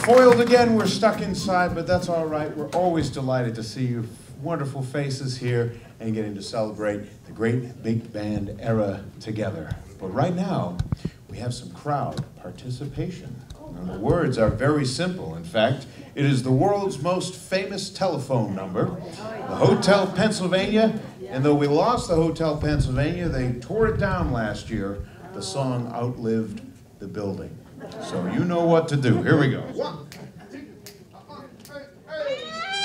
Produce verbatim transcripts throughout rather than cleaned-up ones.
Foiled again, we're stuck inside, but that's all right. We're always delighted to see your wonderful faces here and getting to celebrate the great big band era together. But right now, we have some crowd participation. And the words are very simple. In fact, it is the world's most famous telephone number, the Hotel Pennsylvania. And though we lost the Hotel Pennsylvania, they tore it down last year. The song outlived the building. So you know what to do. Here we go. One, two, one, two, three.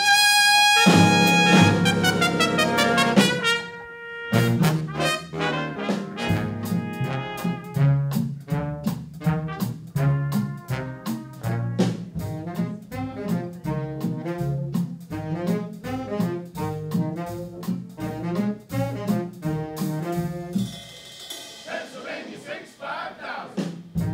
Pennsylvania six five thousand.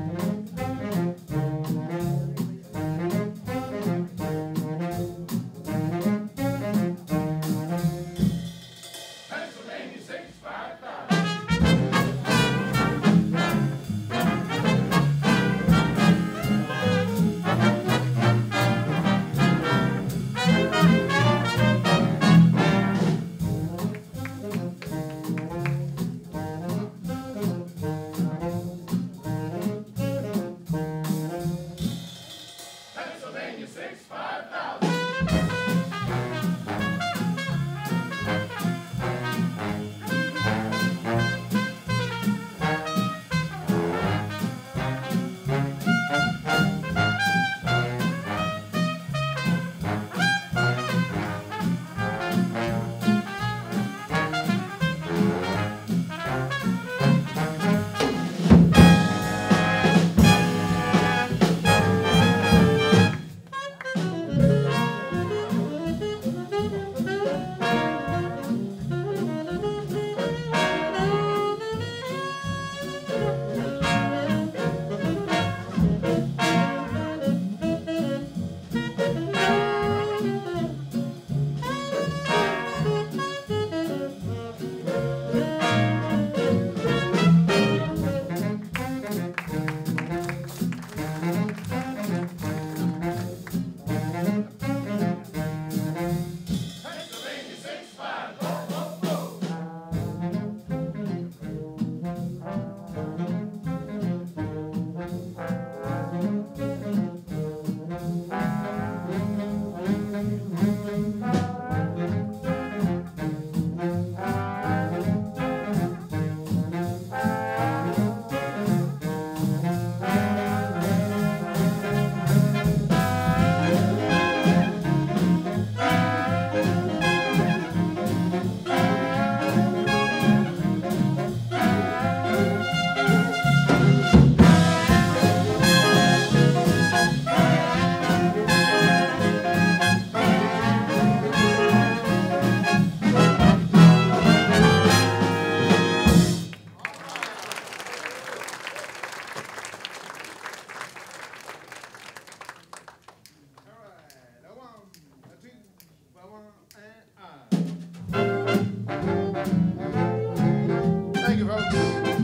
Thank you, folks.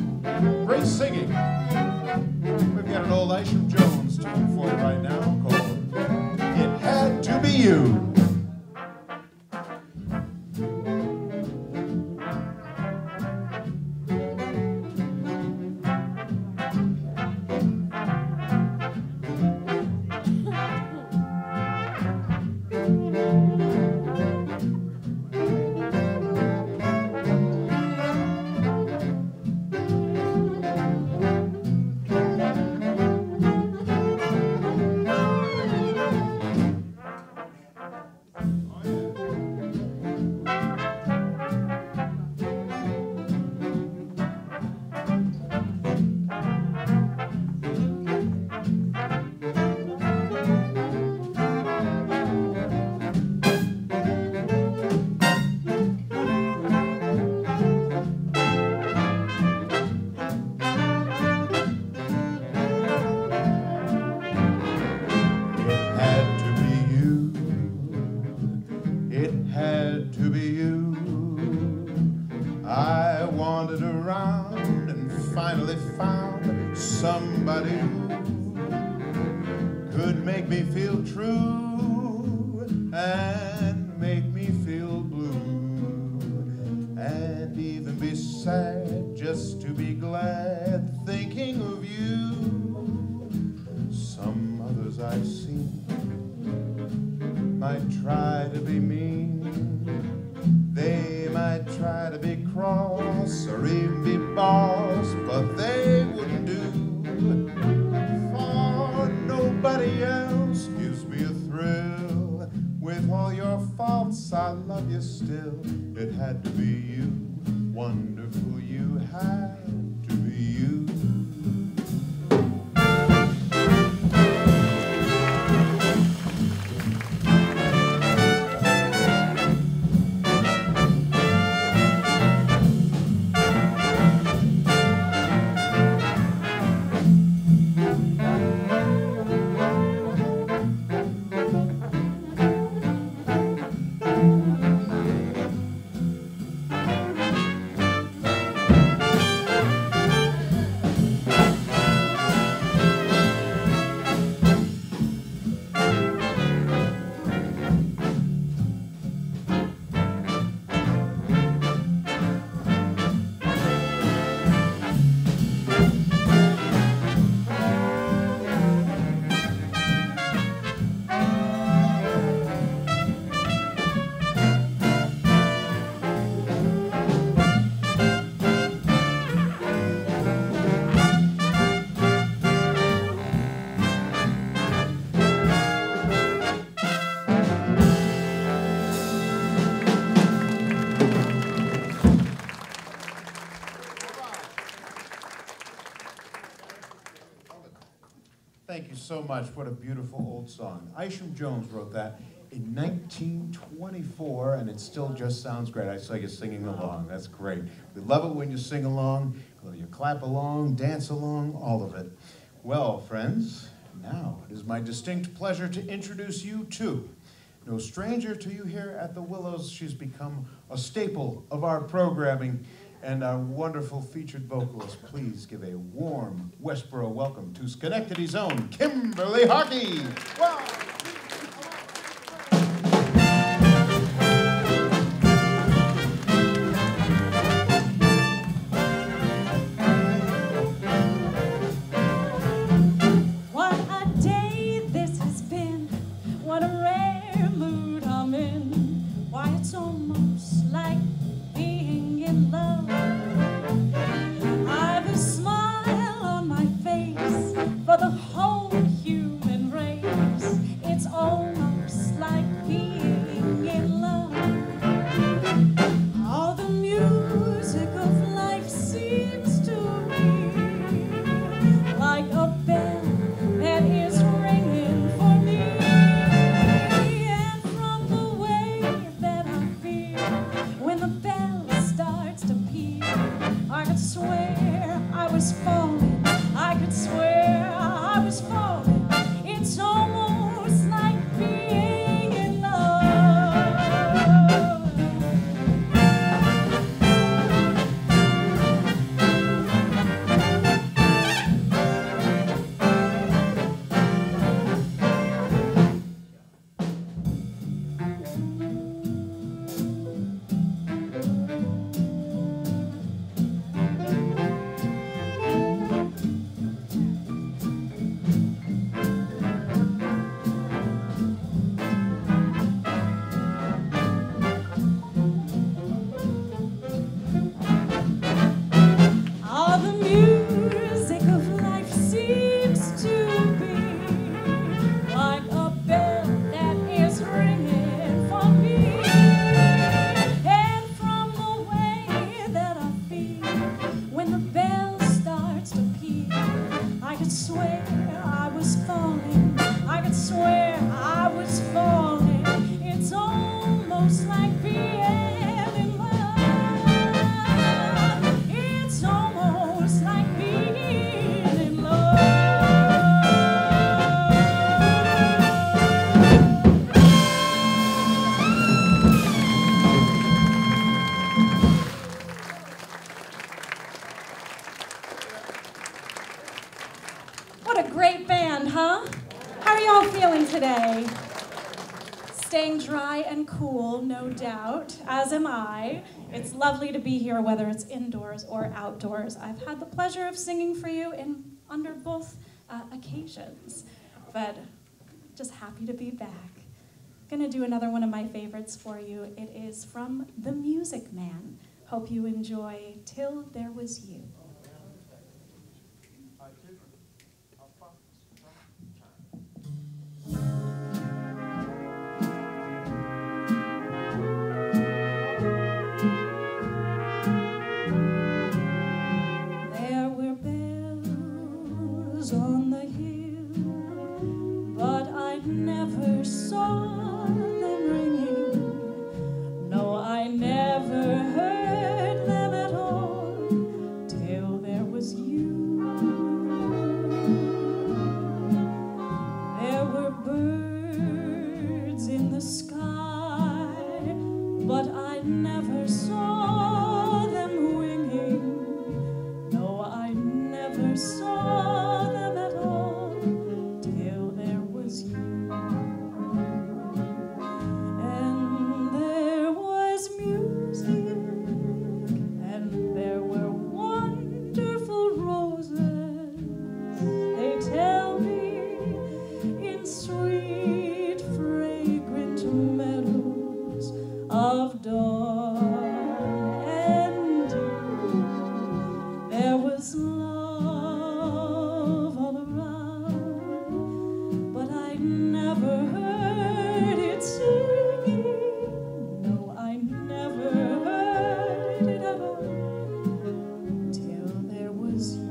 Great singing. We've got an old Isham Jones tune for you right now called It Had to Be You. Finally found somebody who could make make me feel true and make me feel blue and even be sad just to be glad thinking of you. Some others I've seen might try to be mean, they might try to be cross or even be boss, but they wouldn't do. For nobody else gives me a thrill. With all your faults, I love you still. It had to be you, wonderful you had to be you. Thank you so much. What a beautiful old song. Isham Jones wrote that in nineteen twenty-four, and it still just sounds great. I saw you singing along. That's great. We love it when you sing along, whether you clap along, dance along, all of it. Well, friends, now it is my distinct pleasure to introduce you to no stranger to you here at the Willows. She's become a staple of our programming. And our wonderful featured vocalist, please give a warm Westboro welcome to Schenectady's own Kimberly Harkey. Wow. What a day this has been, what a rare mood I'm in. Why, it's almost like being in love. I've a smile on my face for the whole human race. today. Staying dry and cool, no doubt, as am I. It's lovely to be here, whether it's indoors or outdoors. I've had the pleasure of singing for you in under both uh, occasions, but just happy to be back. Gonna do another one of my favorites for you. It is from The Music Man. Hope you enjoy Till There Was You. There were bells on the hill, but I never saw them ringing. No, I never heard them at all till there was you. There were birds in the sky, but I never saw them winging. No, I never saw them at all till there was you. And there was music, and there were wonderful roses. They tell me in sweet, fragrant meadows of dawn and dew. There was love all around, but I never heard it singing. No, I never heard it at all till there was you.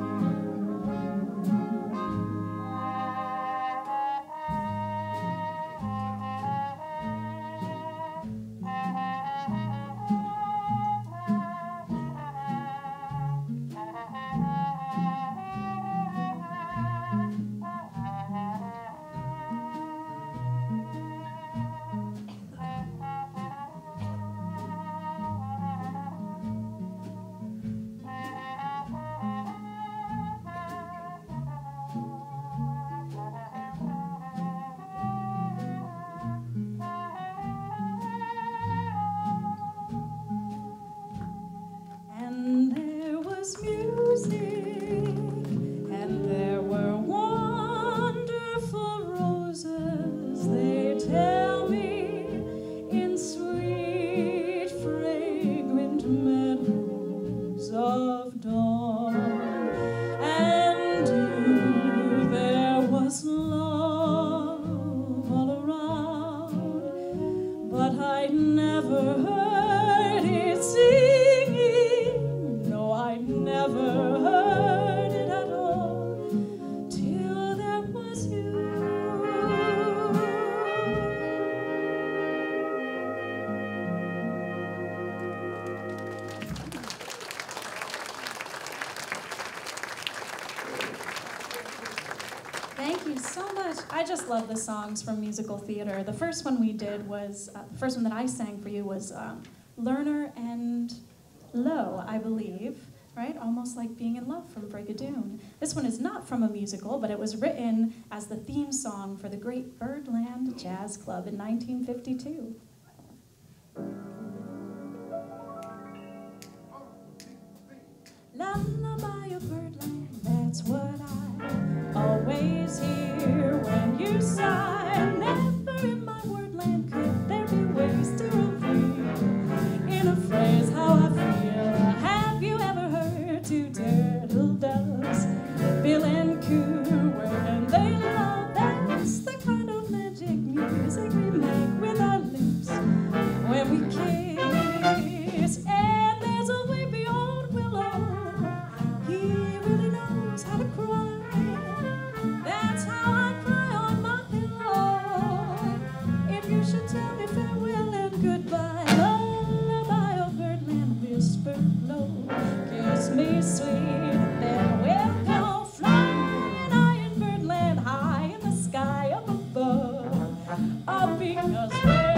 And there was music, and there were wonderful roses. They tell me in sweet, fragrant meadows of dawn and dew. There was love all around, but I never heard it singing. No, I never heard it at all till there was you. Thank you so much. I just love the songs from musical theater. The first one we did was, uh, the first one that I sang for you was um, Lerner and Lowe, I believe, right? Almost Like Being in Love from Brigadoon. This one is not from a musical, but it was written as the theme song for the Great Birdland Jazz Club in nineteen fifty-two. Lullaby of birdland, that's what I always hear when you sigh. Never in my wordland could there be ways to reveal in a phrase how I feel. Have you ever heard two turtle doves, Bill and Coo, when they love? That's the kind of magic music we make with our lips when we kiss. And there's a way beyond Willow. He really knows how to cry. That's how I cry on my pillow. If you should tell me farewell and goodbye, lullaby of birdland, whisper low, kiss me sweet, then we'll go flying high in birdland, high in the sky up above, up because we're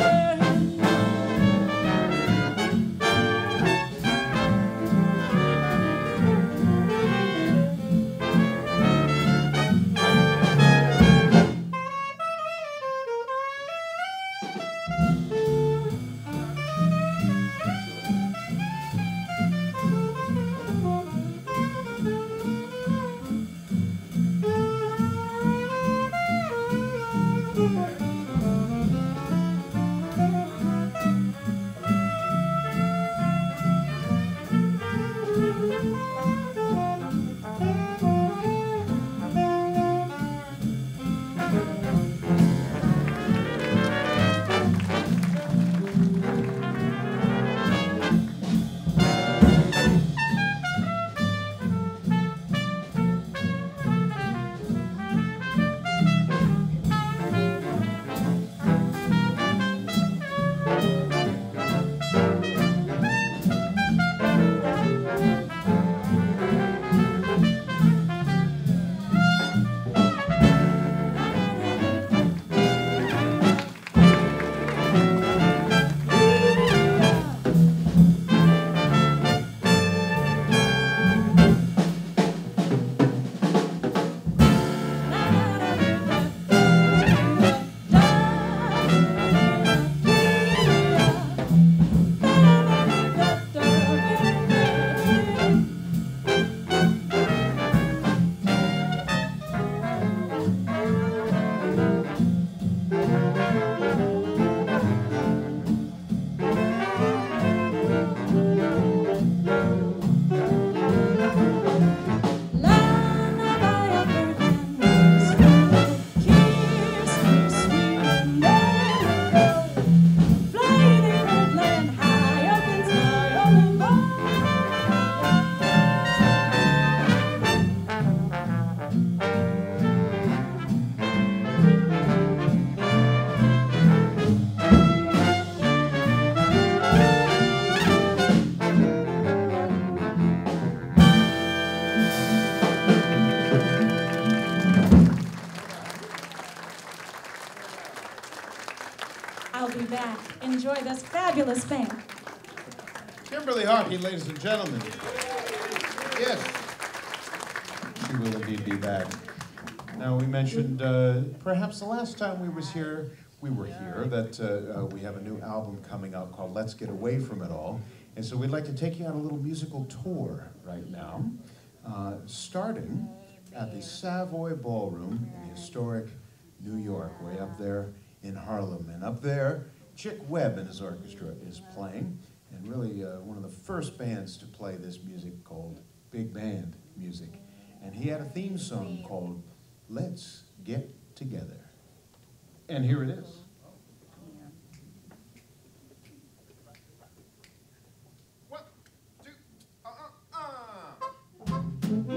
fabulous band. Kimberly Harkey, ladies and gentlemen. Yes, she will indeed be back. Now, we mentioned uh, perhaps the last time we was here, we were here, that uh, uh, we have a new album coming out called Let's Get Away From It All. And so we'd like to take you on a little musical tour right now, uh, starting at the Savoy Ballroom in historic New York, way up there in Harlem. And up there, Chick Webb and his orchestra is playing, and really uh, one of the first bands to play this music called big band music. And he had a theme song called Let's Get Together. And here it is. One, two, uh, uh, uh.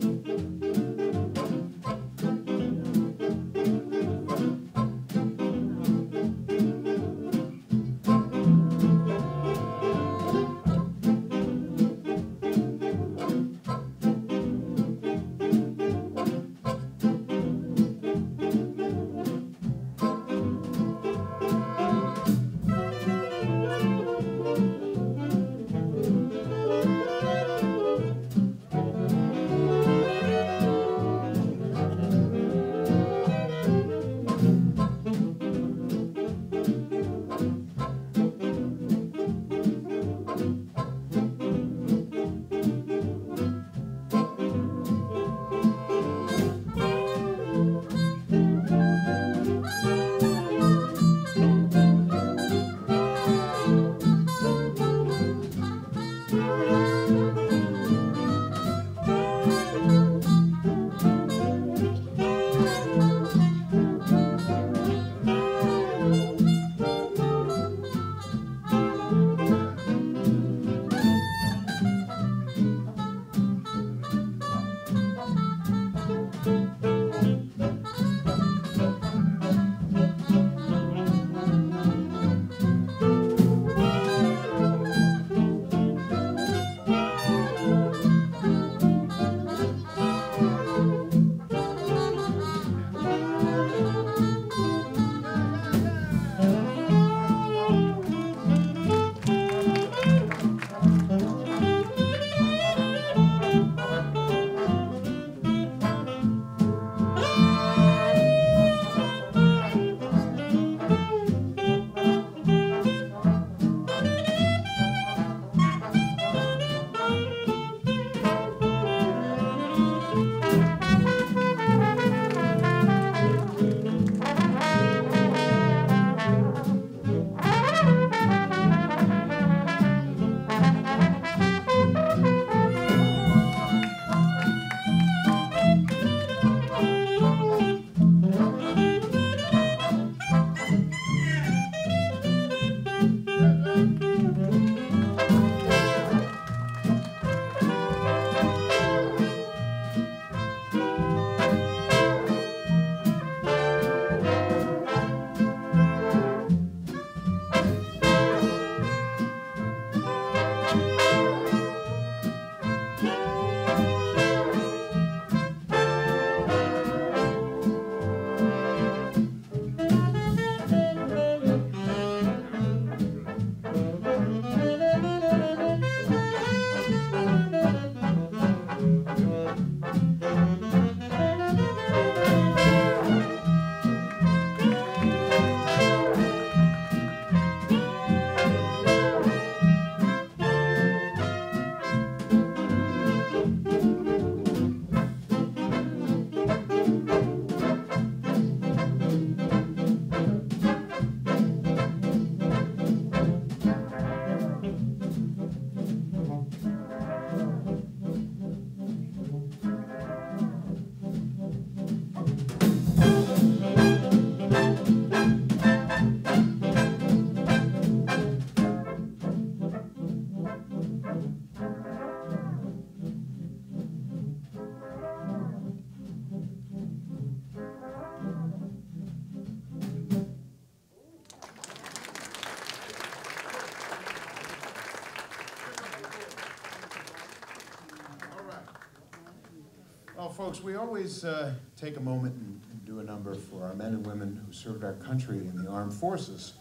Well, folks, we always uh, take a moment and, and do a number for our men and women who served our country in the armed forces.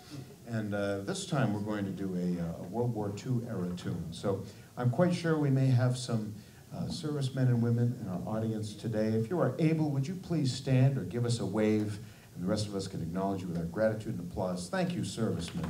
And uh, this time we're going to do a, uh, a World War Two era tune. So I'm quite sure we may have some uh, servicemen and women in our audience today. If you are able, would you please stand or give us a wave, and the rest of us can acknowledge you with our gratitude and applause. Thank you, servicemen.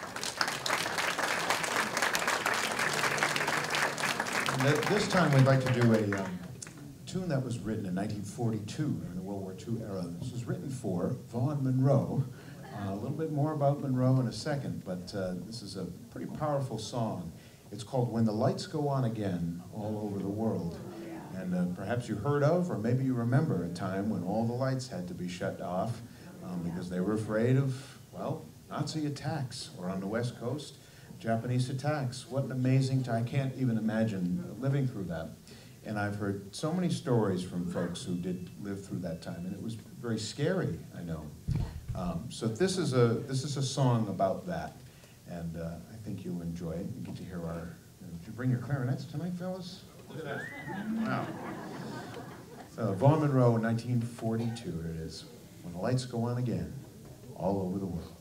And th this time we'd like to do a um, tune that was written in nineteen forty-two in the World War Two era. This was written for Vaughn Monroe. Uh, a little bit more about Monroe in a second, but uh, this is a pretty powerful song. It's called When the Lights Go On Again All Over the World. And uh, perhaps you heard of, or maybe you remember a time when all the lights had to be shut off um, because they were afraid of, well, Nazi attacks, or on the West Coast, Japanese attacks. What an amazing time. I can't even imagine living through that. And I've heard so many stories from folks who did live through that time, and it was very scary, I know. Um, so this is a this is a song about that, and uh, I think you'll enjoy it. You get to hear our. Uh, did you bring your clarinets tonight, fellas? Look at that! Wow. So Vaughn Monroe, nineteen forty-two. Here it is. When the lights go on again, all over the world.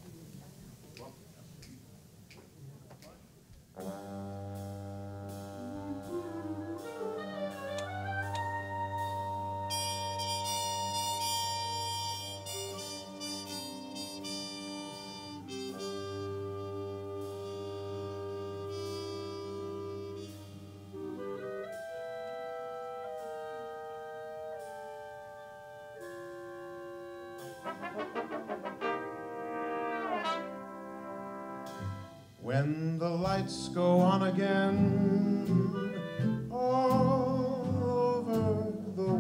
When the lights go on again all over the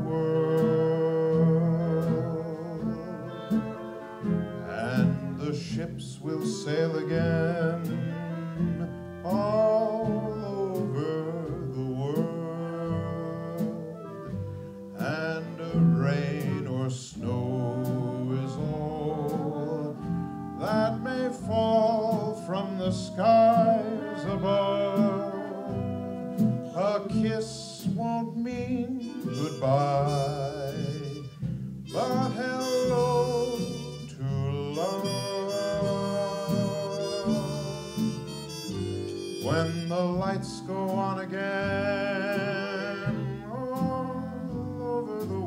world, and the ships will sail again all over the world, and rain or snow is all that may fall from the skies above. A kiss won't mean goodbye, but hello to love. When the lights go on again all over the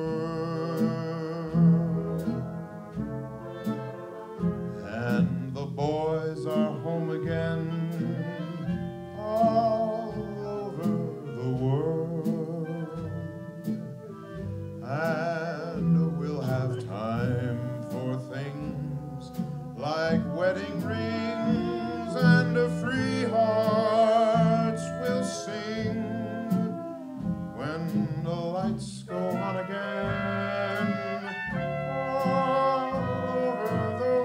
world, and the boys are home again all over the world, and we'll have time for things like wedding rings, and a free hearts will sing when the lights go on again all over the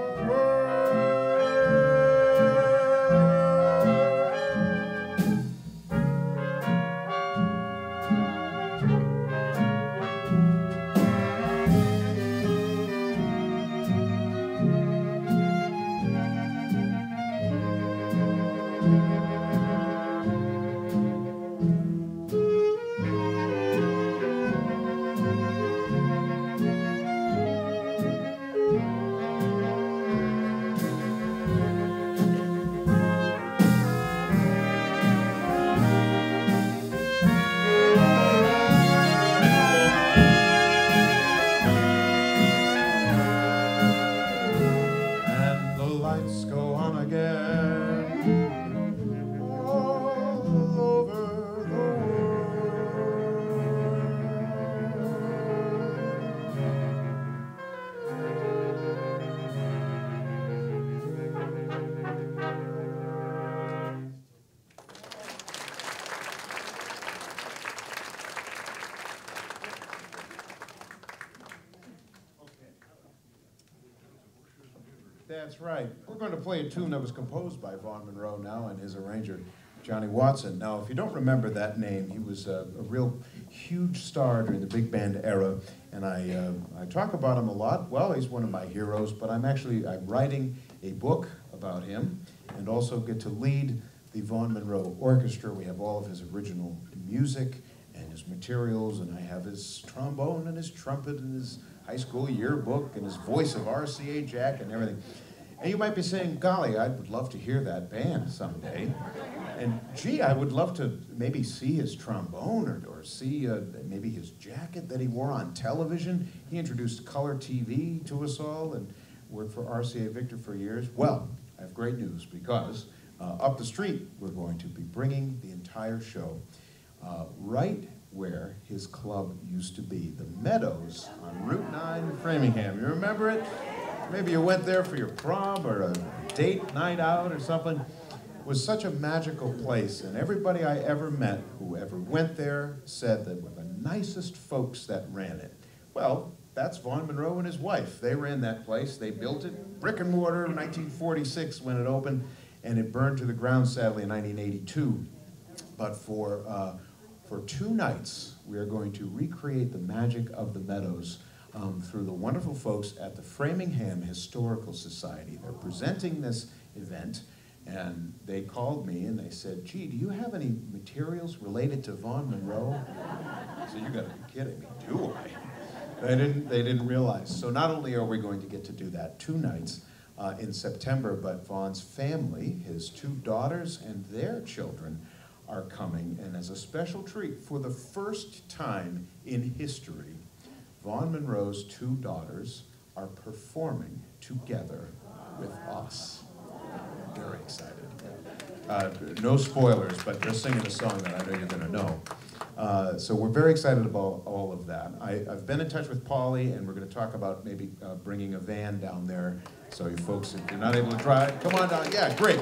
That's right. We're going to play a tune that was composed by Vaughn Monroe now and his arranger, Johnny Watson. Now, if you don't remember that name, he was a, a real huge star during the big band era, and I, uh, I talk about him a lot. Well, he's one of my heroes, but I'm actually I'm writing a book about him and also get to lead the Vaughn Monroe Orchestra. We have all of his original music and his materials, and I have his trombone and his trumpet and his high school yearbook and his voice of R C A Jack and everything. And you might be saying, golly, I would love to hear that band someday. And gee, I would love to maybe see his trombone or, or see uh, maybe his jacket that he wore on television. He introduced color T V to us all and worked for R C A Victor for years. Well, I have great news because uh, up the street, we're going to be bringing the entire show uh, right where his club used to be, the Meadows on Route nine in Framingham. You remember it? Maybe you went there for your prom or a date night out or something. It was such a magical place, and everybody I ever met who ever went there said that were the nicest folks that ran it. Well, that's Vaughn Monroe and his wife. They ran that place. They built it, brick and mortar, in nineteen forty-six when it opened, and it burned to the ground, sadly, in nineteen eighty-two. But for, uh, for two nights, we are going to recreate the magic of the Meadows um, through the wonderful folks at the Framingham Historical Society. They're presenting this event, and they called me and they said, gee, do you have any materials related to Vaughn Monroe? I said, you gotta be kidding me, do I? They didn't, they didn't realize. So not only are we going to get to do that two nights uh, in September, but Vaughn's family, his two daughters and their children are coming, and as a special treat, for the first time in history, Vaughn Monroe's two daughters are performing together with us. Very excited. Uh, no spoilers, but they're singing a song that I know you're gonna know. Uh, so we're very excited about all of that. I, I've been in touch with Paulie, and we're gonna talk about maybe uh, bringing a van down there. So you folks, if you're not able to drive, come on down. Yeah, great.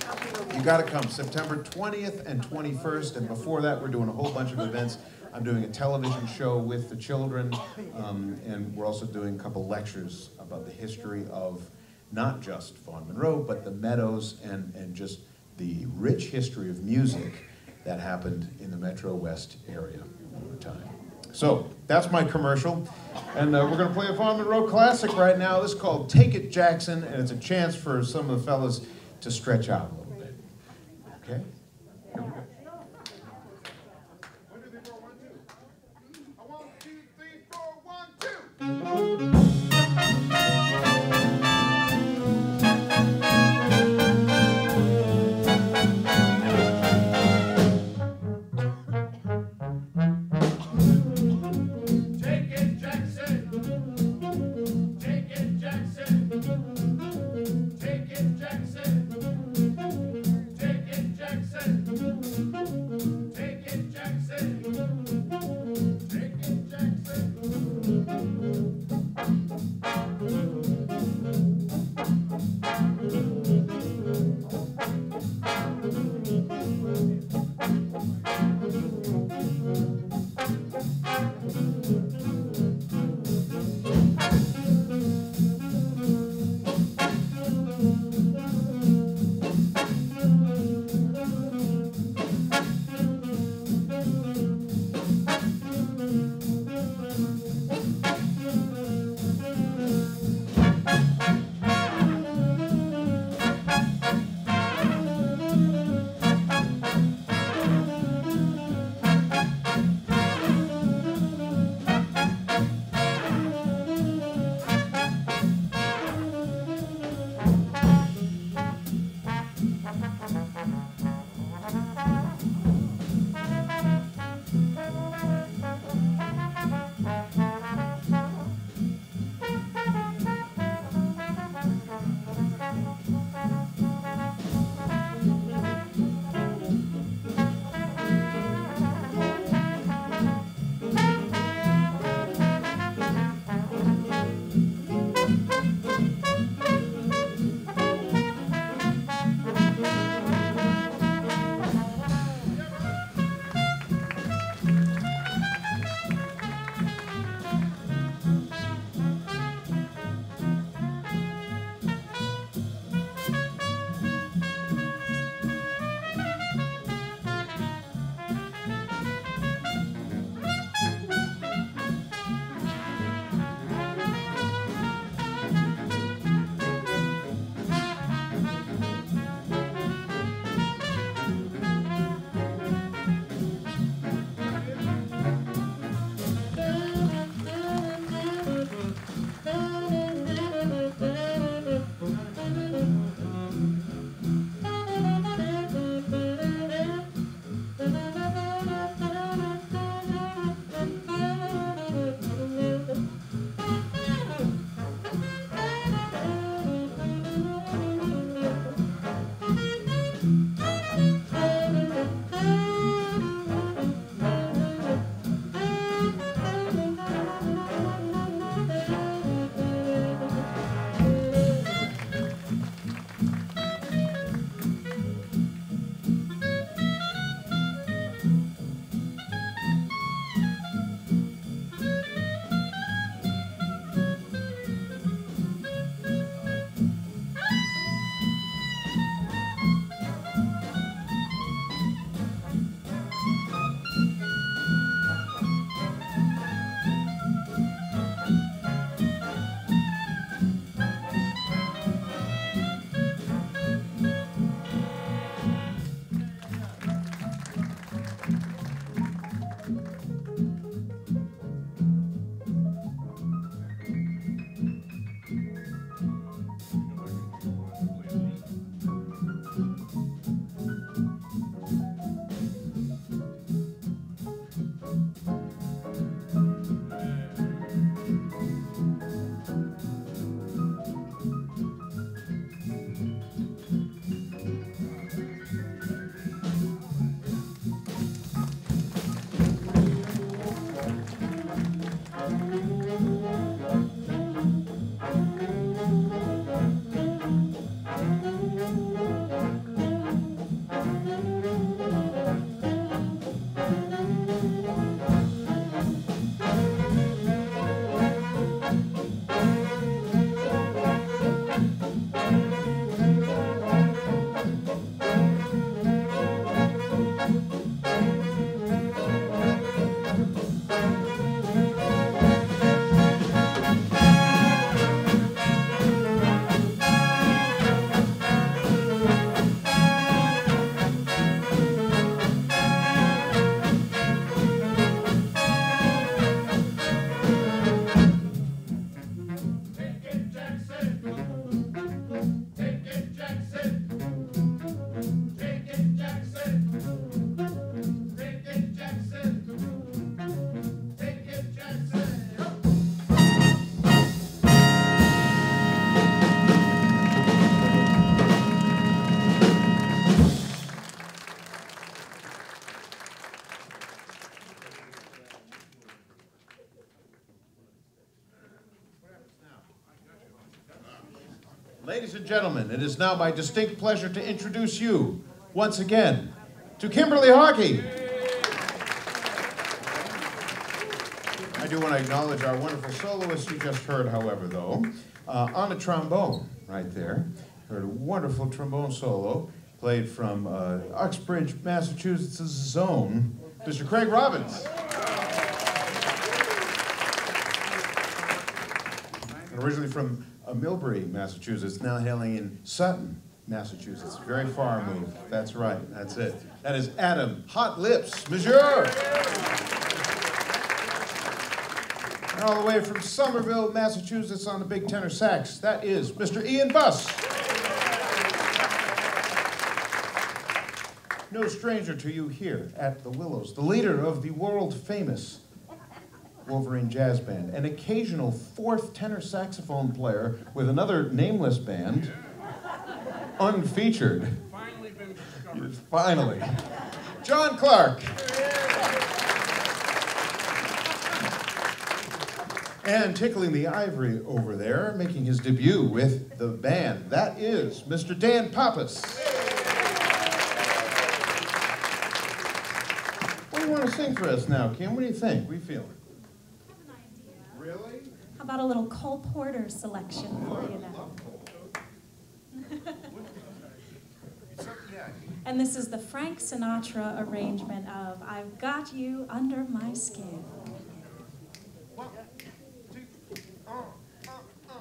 You gotta come, September twentieth and twenty-first, and before that we're doing a whole bunch of events. I'm doing a television show with the children, um, and we're also doing a couple lectures about the history of not just Vaughn Monroe, but the Meadows and, and just the rich history of music that happened in the Metro West area over time. So that's my commercial, and uh, we're gonna play a Vaughn Monroe classic right now. This is called Take It, Jackson, and it's a chance for some of the fellas to stretch out a little bit. Okay? Here we go. One, two, three, four, one, two. Take it, Jackson. Take it, Jackson. Take it, Jackson. Take it, Jackson. Ladies and gentlemen, it is now my distinct pleasure to introduce you, once again, to Kimberly Harkey. I do want to acknowledge our wonderful soloist you just heard, however, though, uh, on the trombone, right there. Heard a wonderful trombone solo, played from uh, Uxbridge, Massachusetts' own, Mister Craig Robbins. And originally from uh, Millbury, Massachusetts, now hailing in Sutton, Massachusetts. Very far moved. That's right. That's it. That is Adam Hot Lips, Monsieur. And all the way from Somerville, Massachusetts, on the big tenor sax, that is Mister Ian Buss. No stranger to you here at the Willows, the leader of the world-famous Wolverine Jazz Band, an occasional fourth tenor saxophone player with another nameless band, unfeatured. Finally been discovered. Finally. John Clark. And tickling the ivory over there, making his debut with the band, that is Mister Dan Pappas. What do you want to sing for us now, Kim? What do you think? What are you feeling? I have an idea. Really? How about a little Cole Porter selection for you now? And this is the Frank Sinatra arrangement of I've Got You Under My Skin. One, two, uh, uh, uh.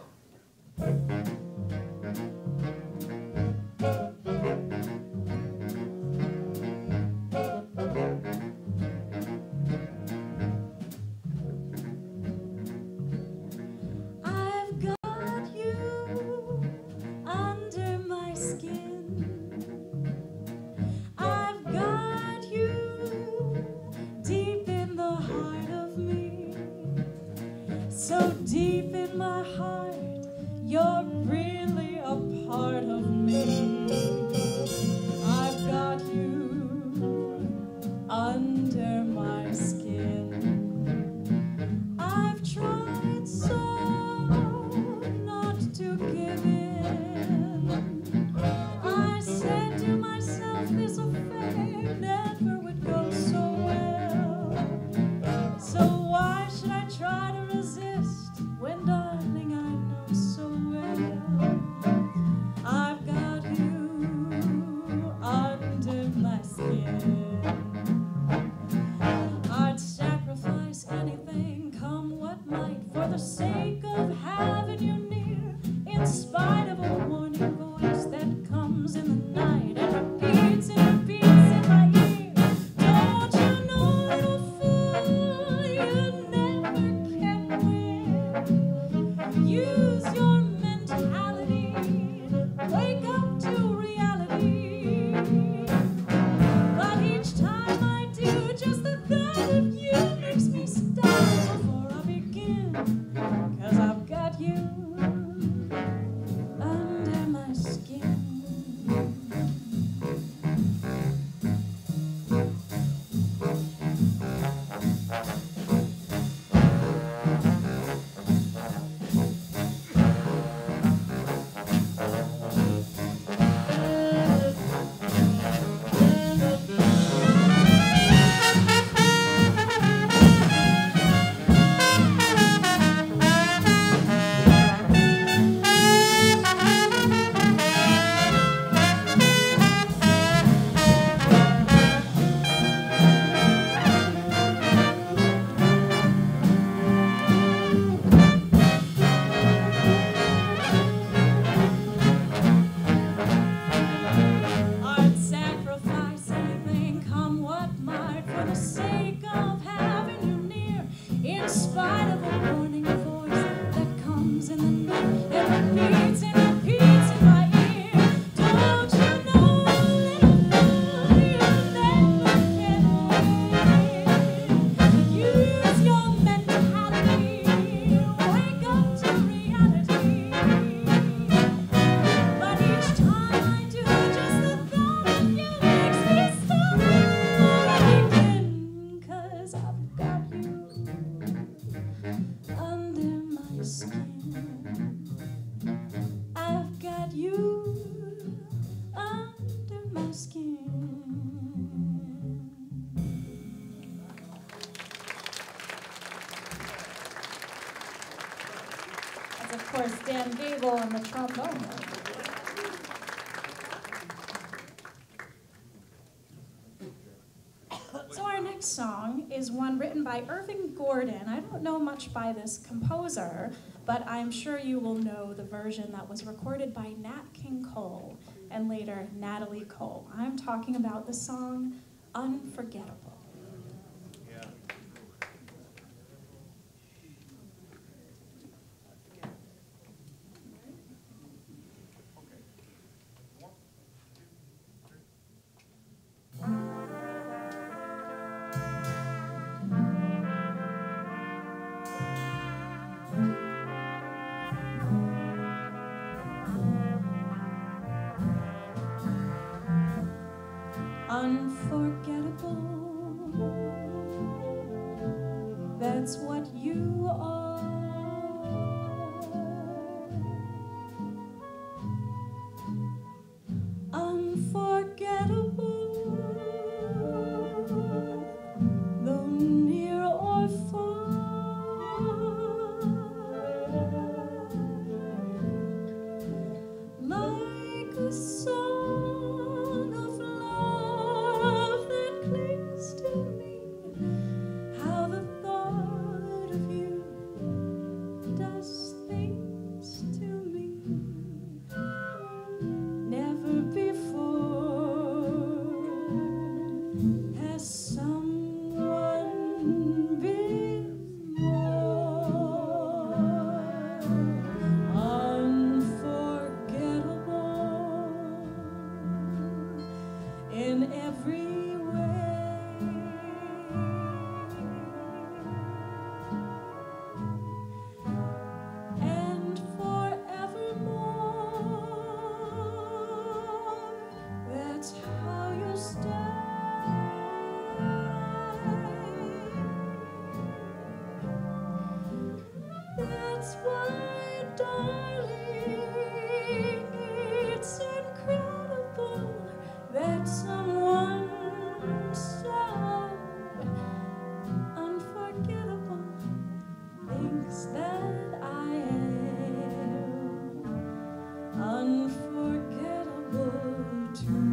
I've got you under my skin. I've got you deep in the heart of me. So deep in my heart, you're really a part of me. I've got you under my skin. I've tried so not to give in. I said to myself this affair never would go so well. So why should I try to resist when, darling, I know so well I've got you under my skin. course, Dan Gabel on the trombone. So our next song is one written by Irving Gordon. I don't know much by this composer, but I'm sure you will know the version that was recorded by Nat King Cole and later Natalie Cole. I'm talking about the song Unforgettable. Unforgettable, that's what you are. Unforgettable, though near or far, like a song of love that clings to me. How the thought of you does things to me. Never before has someone been more unforgettable in every way. And forevermore, that's how you'll stay. That's why, darling, it's incredible that someone so unforgettable thinks that I am unforgettable too.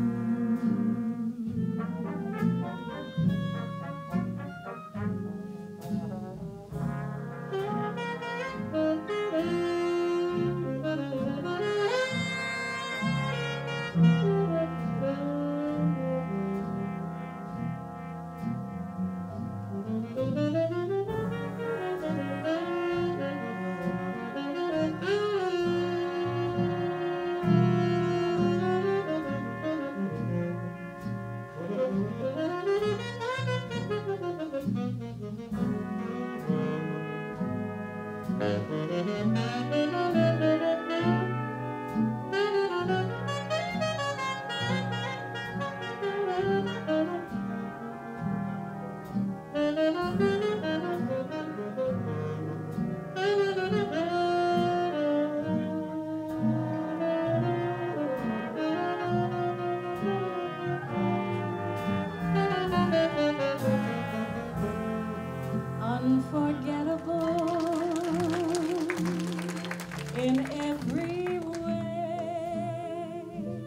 Unforgettable in every way,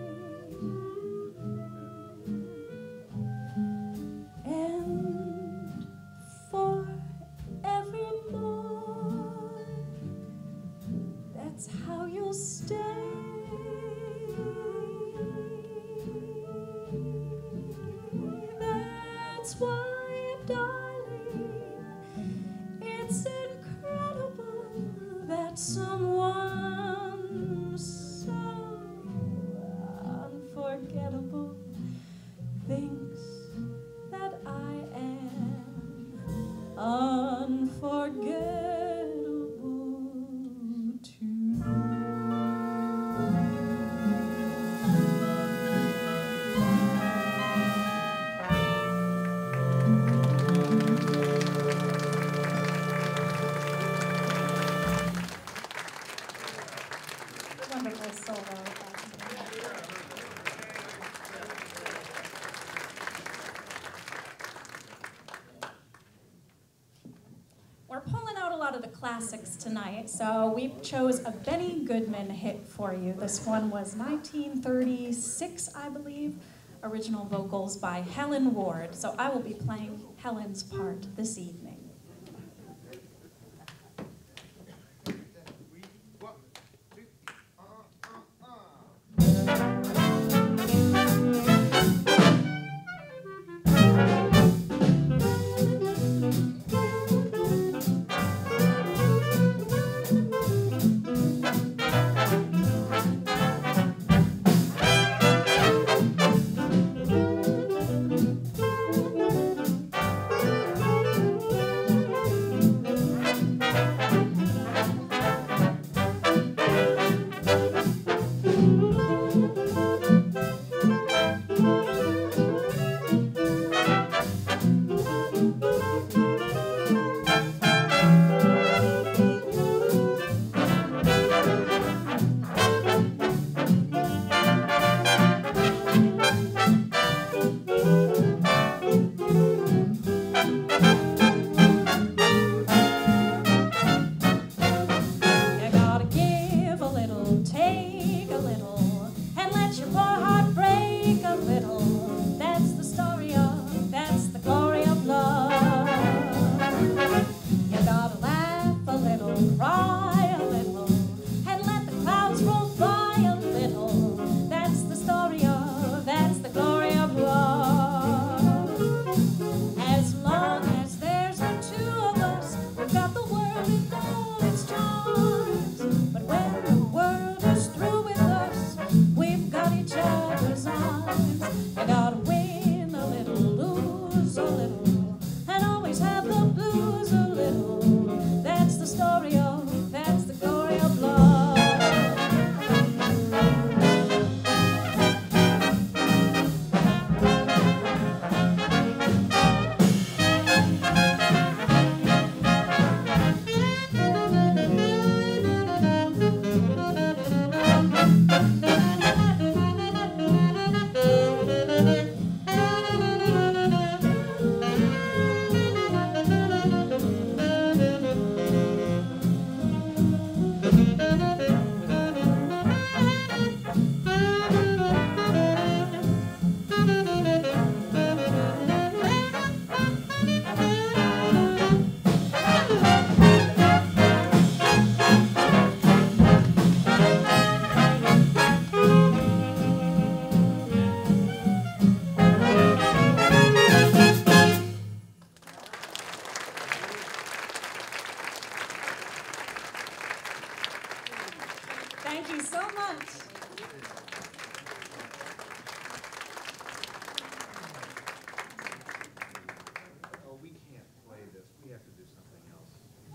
and forevermore, that's how you'll stay. That's why, darling, it's incredible that someone so unforgettable thinks that I am unforgettable too. Wonderful solo. We're pulling out a lot lot of the classics tonight, so we chose a Benny Goodman hit for you. This one was nineteen thirty-six, I believe, original vocals by Helen Ward. So I will be playing Helen's part this evening. Thank you so much. Oh, we can't play this. We have to do something else.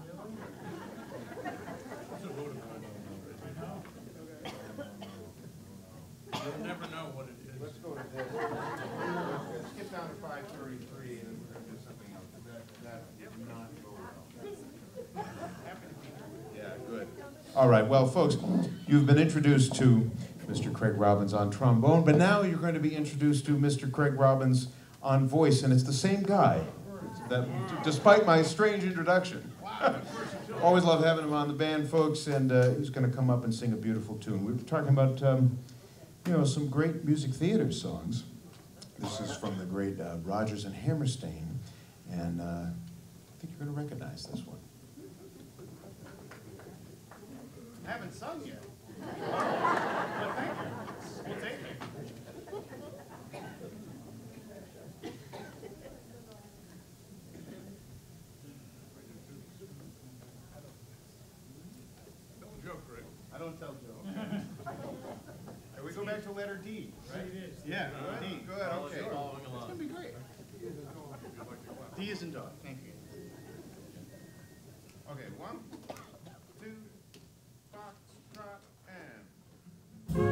You'll never know what it is. Let's go to this. Let's skip down to five thirty-three and then we're going to do something else. That, that did not go well. Yeah, good. All right, well, folks, you've been introduced to Mister Craig Robbins on trombone, but now you're going to be introduced to Mister Craig Robbins on voice, and it's the same guy, that, despite my strange introduction. Always love having him on the band, folks, and uh, he's going to come up and sing a beautiful tune. We were talking about, um, you know, some great music theater songs. This is from the great uh, Rodgers and Hammerstein, and uh, I think you're going to recognize this one. I haven't sung yet. But thank you. We'll take it. Don't joke, Rick. I don't tell jokes. And we go back to letter D, right? It is. Yeah, D. Good, okay. It's gonna be great. D is in dog. Thank you. Okay, one, two, foxtrot, and.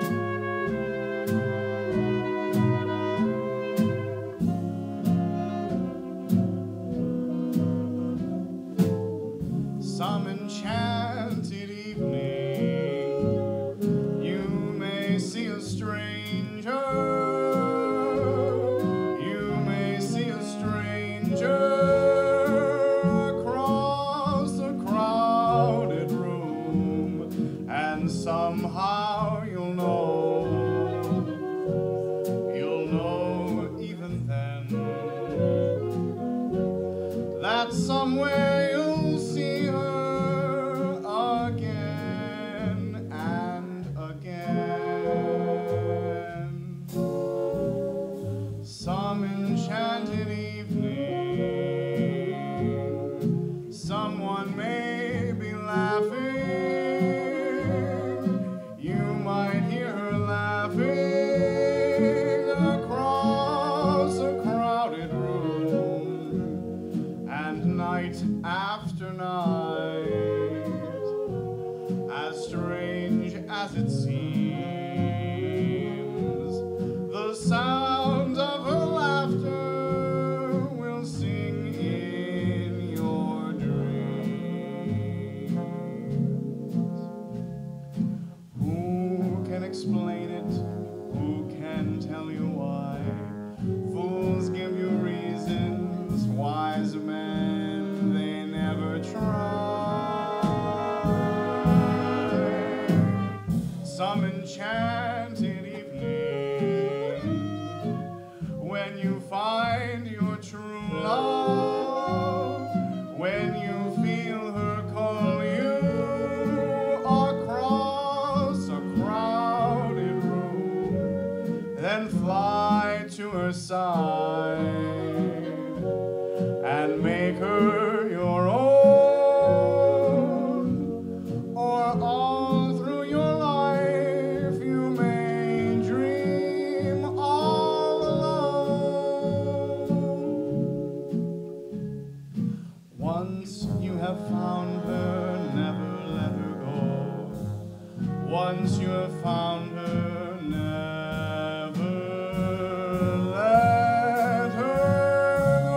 Some enchanted evening, you may see a stranger. You may see a stranger across the that somewhere you'll see her again and again. Some enchanted evening, someone may be laughing. You might hear her laughing across a crowded room, and night after night, as strange as it seems, the sound of her laughter will sing in your dreams. Who can explain it? Who can tell you why? Fools give you reasons, wise men, they never try. Some enchanted evening, when you find your true love, when you feel her call you across a crowded room, then fly to her side and make her your own. Or all through your life you may dream all alone. Once you have found her, never let her go. Once you have found her, never let her go.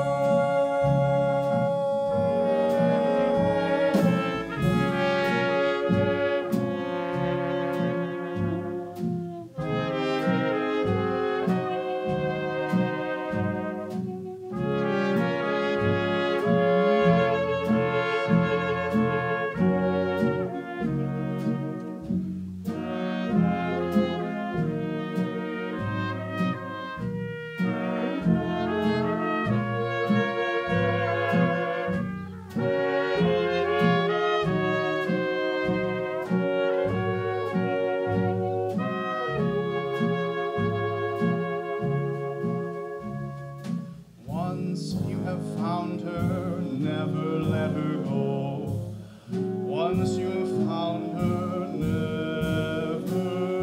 Once you have found her, never let her go. Once you have found her, never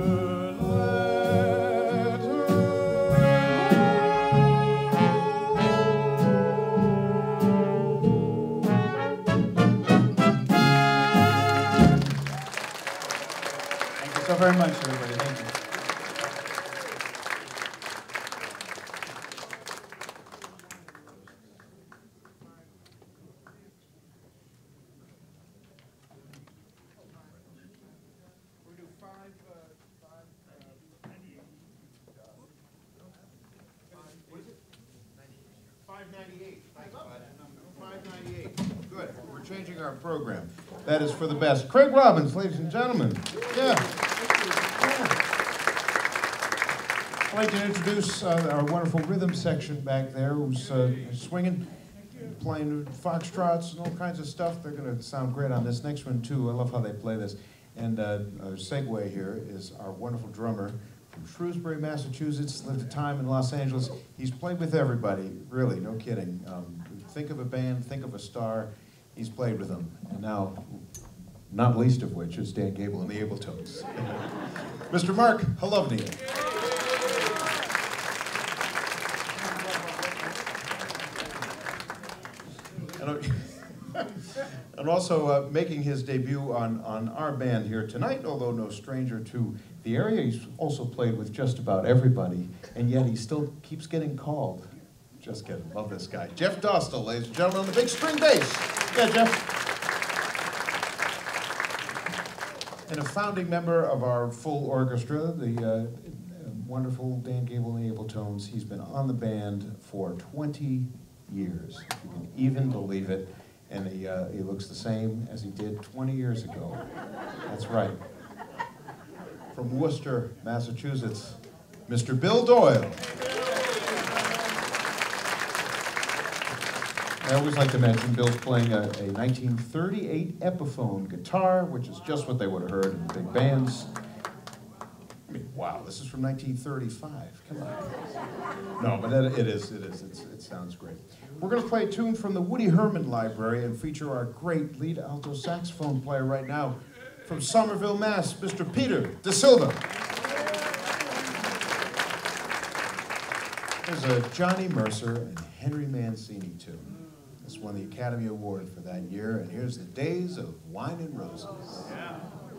let her Thank you so very much, everybody. Thank you. We do five, uh, five, uh, ninety-eight. What is it? Five ninety-eight. Five ninety-eight. Good. We're changing our program. That is for the best. Craig Robbins, ladies and gentlemen. Yeah. I'd like to introduce uh, our wonderful rhythm section back there who's uh, swinging, playing foxtrots and all kinds of stuff. They're going to sound great on this next one, too. I love how they play this. And uh, our segue here is our wonderful drummer from Shrewsbury, Massachusetts, lived a time in Los Angeles. He's played with everybody, really, no kidding. Um, think of a band, think of a star. He's played with them. And now, not least of which is Dan Gabel and the Abletones. Mister Mark Halovny. And, and also uh, making his debut on, on our band here tonight, although no stranger to the area. He's also played with just about everybody, and yet he still keeps getting called. Just kidding, love this guy. Jeff Dostal, ladies and gentlemen, on the big string bass. Yeah, Jeff. And a founding member of our full orchestra, the uh, wonderful Dan Gabel and the Abletones. He's been on the band for twenty years, if you can even believe it. And he, uh, he looks the same as he did twenty years ago. That's right. From Worcester, Massachusetts, Mister Bill Doyle. I always like to mention Bill's playing a, a nineteen thirty-eight Epiphone guitar, which is just what they would have heard in big bands. I mean, wow, this is from nineteen thirty-five. Come on. No, but it, it is, it is, it's, it sounds great. We're going to play a tune from the Woody Herman Library and feature our great lead alto saxophone player right now from Somerville, Mass, Mister Peter Da Silva. There's a Johnny Mercer and Henry Mancini tune. This won the Academy Award for that year, and here's the Days of Wine and Roses. Yeah.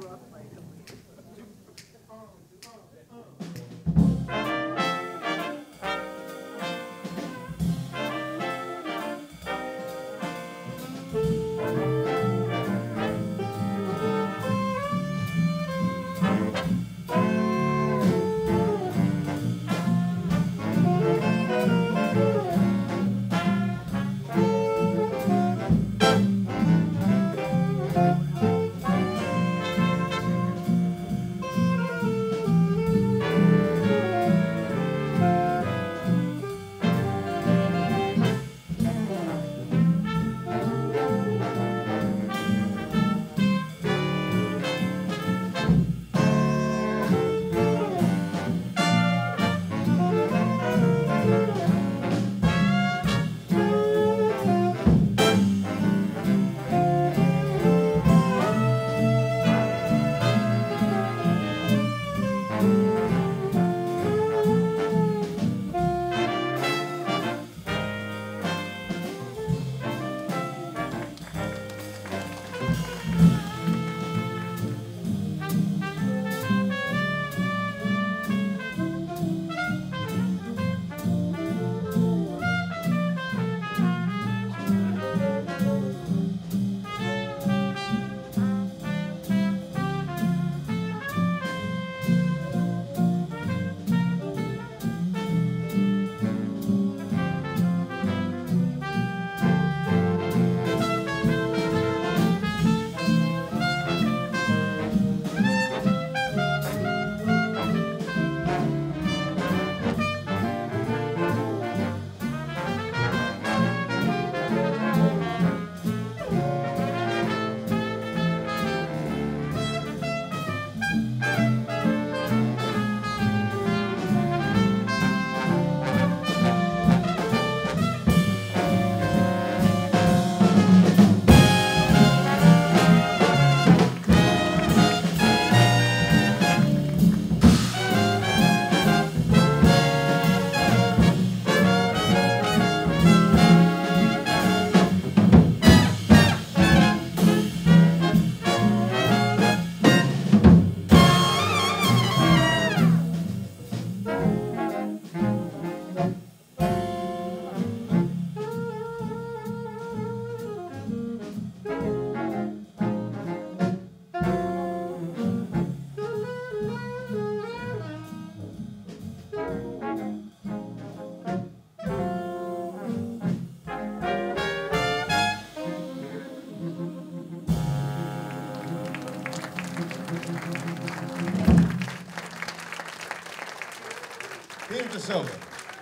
Peter Da Silva,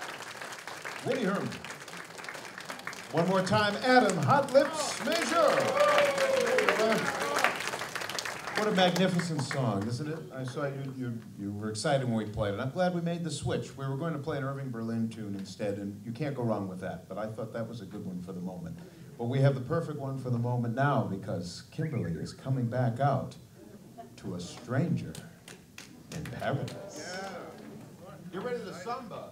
Woody Herman. One more time, Adam Hot Lips Major. What a magnificent song, isn't it? I saw you, you, you were excited when we played it. I'm glad we made the switch. We were going to play an Irving Berlin tune instead, and you can't go wrong with that. But I thought that was a good one for the moment. But we have the perfect one for the moment now, because Kimberly is coming back out to A Stranger in Paradise. Yeah. You're ready to samba.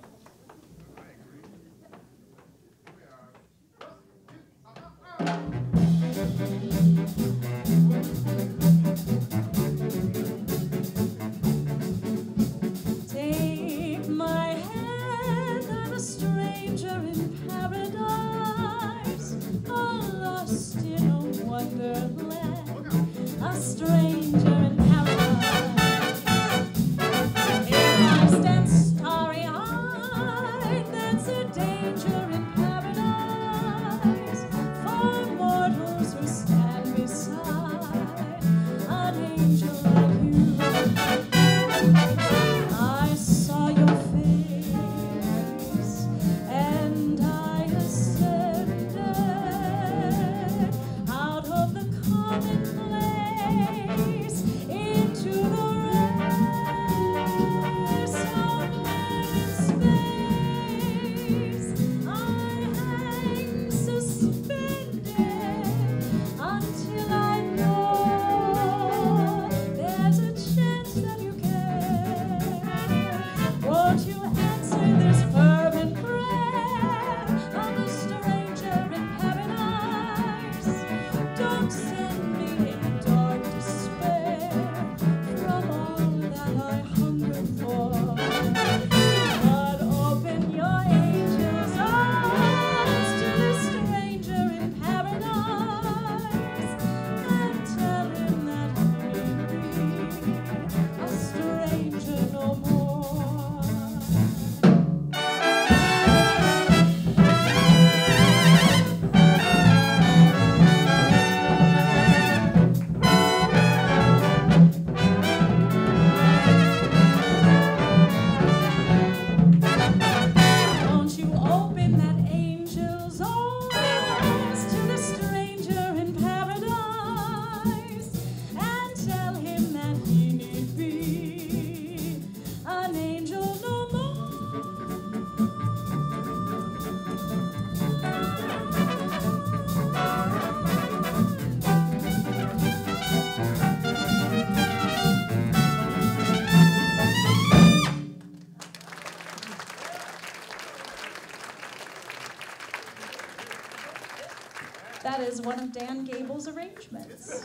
Take my hand, I'm a stranger in paradise, all lost in a wonderland, a stranger in paradise. In vast and starry eyes, That is one of Dan Gabel's arrangements.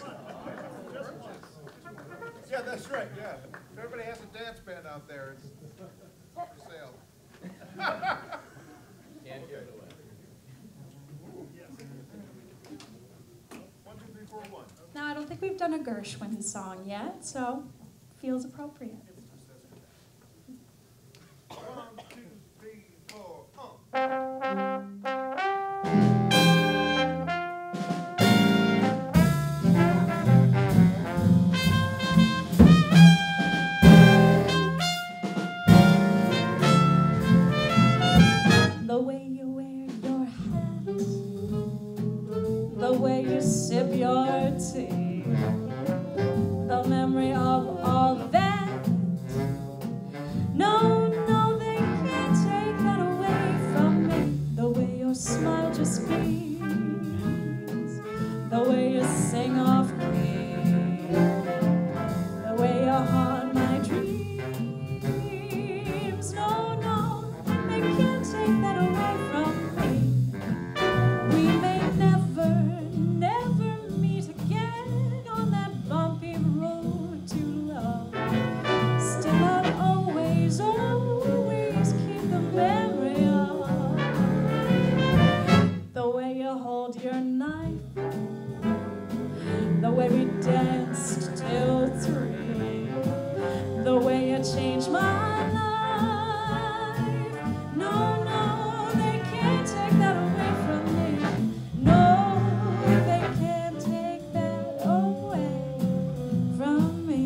Yeah, that's right, yeah. If everybody has a dance band out there, it's for sale. Can't give it away. One, two, three, four, one. Now, I don't think we've done a Gershwin song yet, so feels appropriate. One, two, three, four, oh. The way you wear your hat, the way you sip your tea, the memory of all that. No, no, they can't take that away from me. The way your smile just beams, the way you sing off key, the way you haunt my dreams. No, no, they can't take that away from me. We may never, never meet again on that bumpy road to love. Still I'll always, always keep the memory of the way you hold your knife, the way we danced till three, the way you changed my life. No, no, they can't take that away from me. No, they can't take that away from me.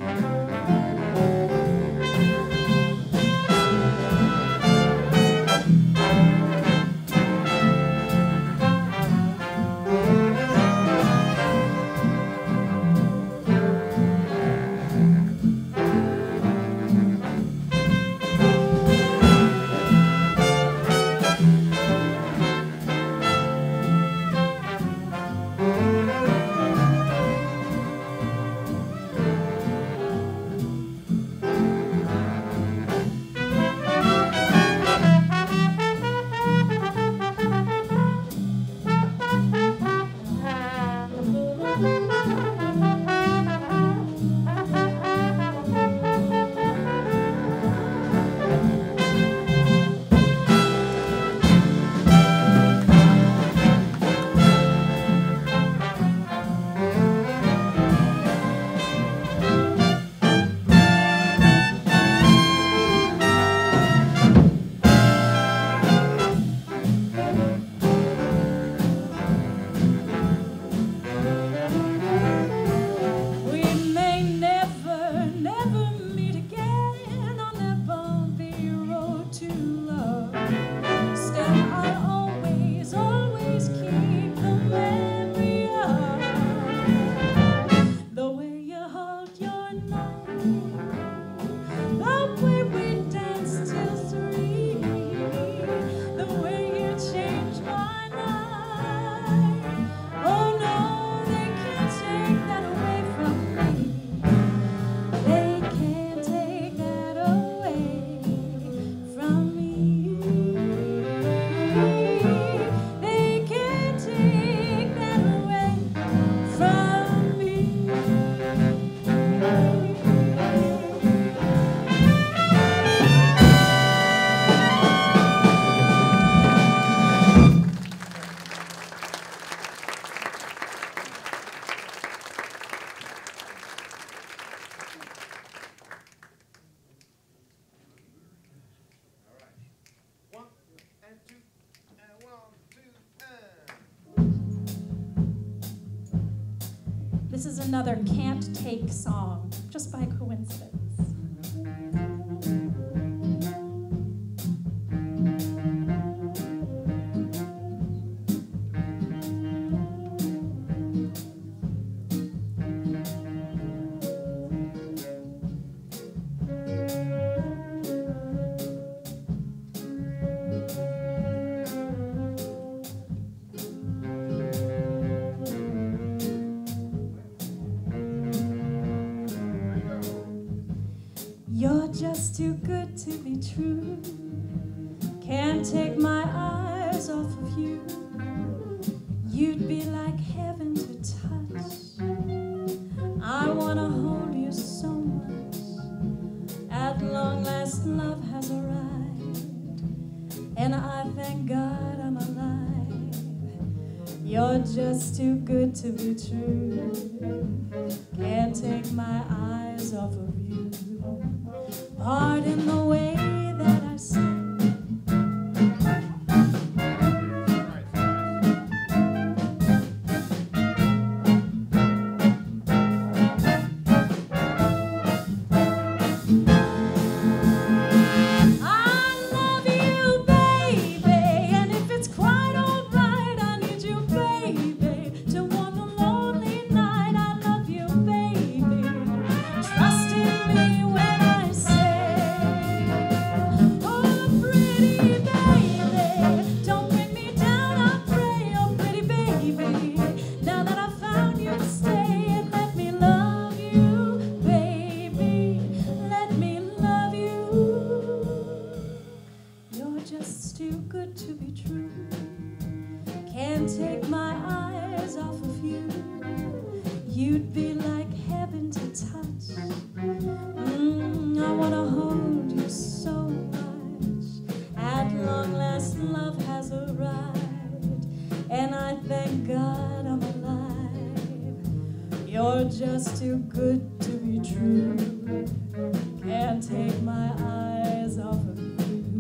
We may never, never meet again on that bumpy road to love. Still, I'll always, always keep the memory of the way you hold your knife, the way we danced till three, the way you changed my life. Oh no, they can't take that away from me. They can't take that away from me. They can't take that away from me. One, and two, and one, two, and. This is another can't take song, just by coincidence. You're just too good to be true. Can't take my eyes off of you. You'd be like heaven to touch. I wanna hold you so much. At long last love has arrived, and I thank God I'm alive. You're just too good to be true. Can't take my eyes off of you. Pardon the way that I sing. Just too good to be true. Can't take my eyes off of you.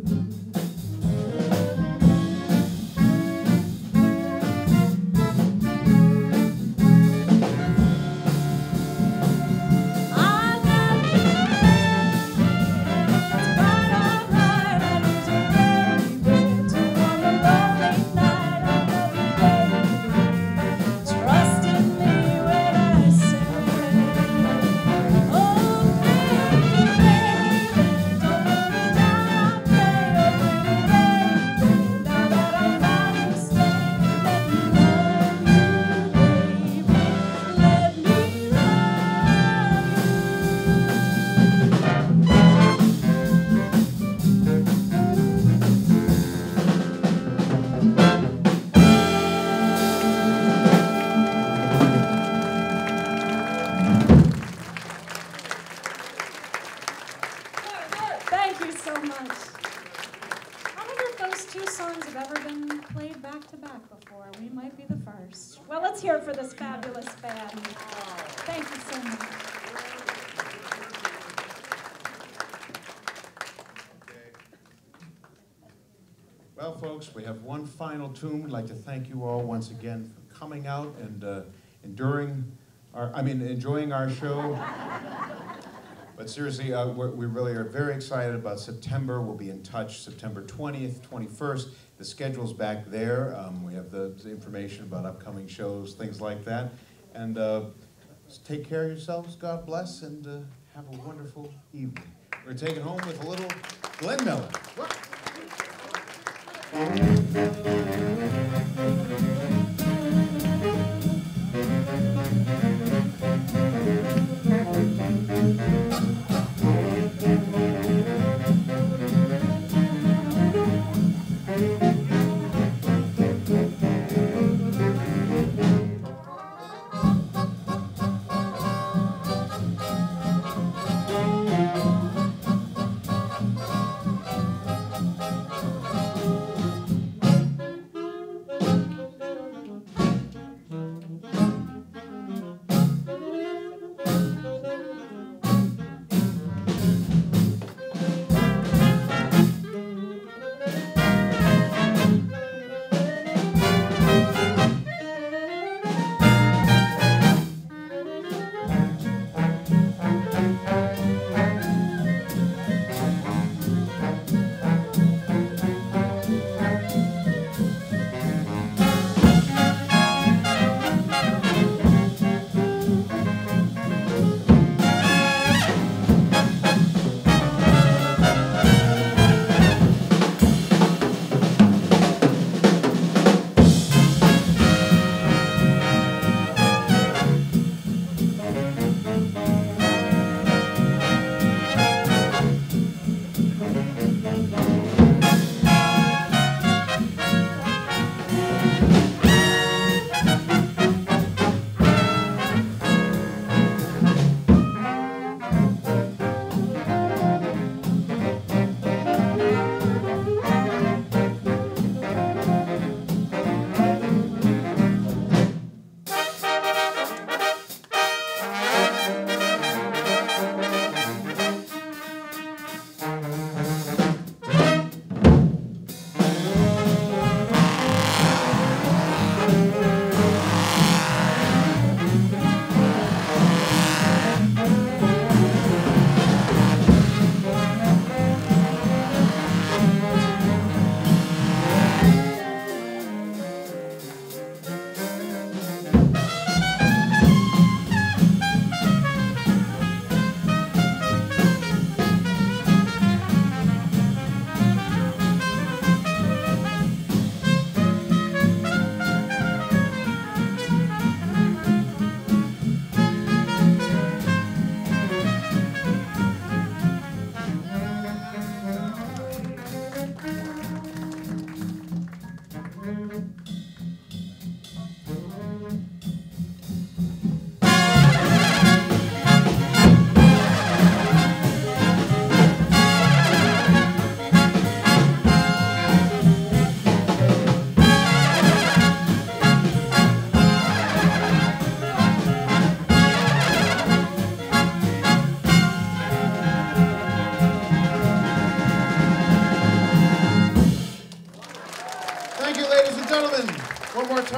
Well, let's hear it for this fabulous band. Thank you so much. Okay. Well, folks, we have one final tune. We'd like to thank you all once again for coming out and uh, enduring our, I mean, enjoying our show. But seriously, uh, we're, we really are very excited about September. We'll be in touch September twentieth, twenty-first. The schedule's back there. Um, we have the, the information about upcoming shows, things like that. And uh, just take care of yourselves. God bless, and uh, have a wonderful evening. We're taking home with a little Glenn Miller. What?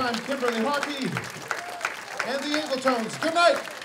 I'm Kimberly Hockey and the Abletones. Good night.